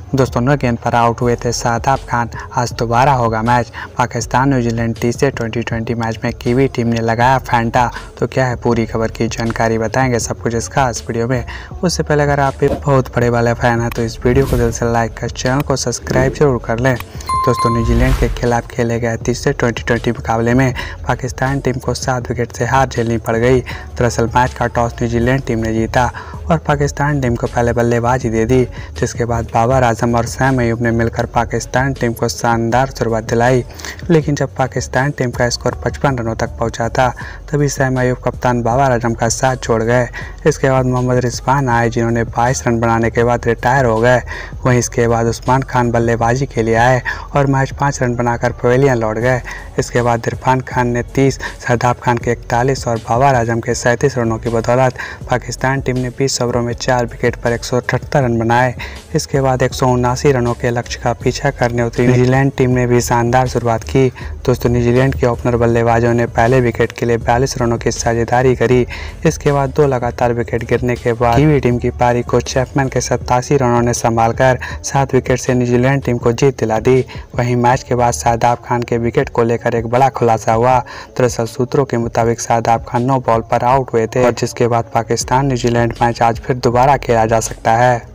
दोस्तों 9 गेंद पर आउट हुए थे शादाब खान। आज दोबारा होगा मैच। पाकिस्तान न्यूजीलैंड तीसरे T20 मैच में कीवी टीम ने लगाया फैंटा। तो क्या है पूरी खबर की जानकारी बताएंगे सब कुछ इस खास वीडियो में। उससे पहले अगर आप भी बहुत बड़े वाले फैन हैं तो इस वीडियो को दिल से लाइक कर चैनल को सब्सक्राइब जरूर कर लें। दोस्तों न्यूजीलैंड के खिलाफ खेले गए तीसरे T20 मुकाबले में पाकिस्तान टीम को 7 विकेट से हार झेलनी पड़ गई। दरअसल मैच का टॉस न्यूजीलैंड टीम ने जीता और पाकिस्तान टीम को पहले बल्लेबाजी दे दी, जिसके बाद बाबर आजम और सैम अयूब ने मिलकर पाकिस्तान टीम को शानदार शुरुआत दिलाई। लेकिन जब पाकिस्तान टीम का स्कोर 55 रनों तक पहुंचा था तभी सैम अयूब कप्तान बाबर आजम का साथ छोड़ गए। इसके बाद मोहम्मद रिजवान आए जिन्होंने 22 रन बनाने के बाद रिटायर हो गए। वहीं इसके बाद उस्मान खान बल्लेबाजी के लिए आए और मैच 5 रन बनाकर पवेलियन लौट गए। इसके बाद इरफान खान ने 30, शादाब खान के 41 और बाबर आजम के 37 रनों की बदौलत पाकिस्तान टीम ने 20 ओवरों में 4 विकेट पर 178 रन बनाए। इसके बाद 179 रनों के लक्ष्य का पीछा करने उतरी न्यूजीलैंड टीम ने भी शानदार शुरुआत की। दोस्तों न्यूजीलैंड के ओपनर बल्लेबाजों ने पहले विकेट के लिए 42 रनों की साझेदारी करी। इसके बाद 2 लगातार विकेट गिरने के बाद कीवी टीम की पारी को चैपमैन के 87 रनों ने संभालकर 7 विकेट से न्यूजीलैंड टीम को जीत दिला दी। वहीं मैच के बाद शादाब खान के विकेट को लेकर एक बड़ा खुलासा हुआ। दरअसल सूत्रों के मुताबिक शादाब खान 9 बॉल पर आउट हुए थे और जिसके बाद पाकिस्तान न्यूजीलैंड मैच आज फिर दोबारा खेला जा सकता है।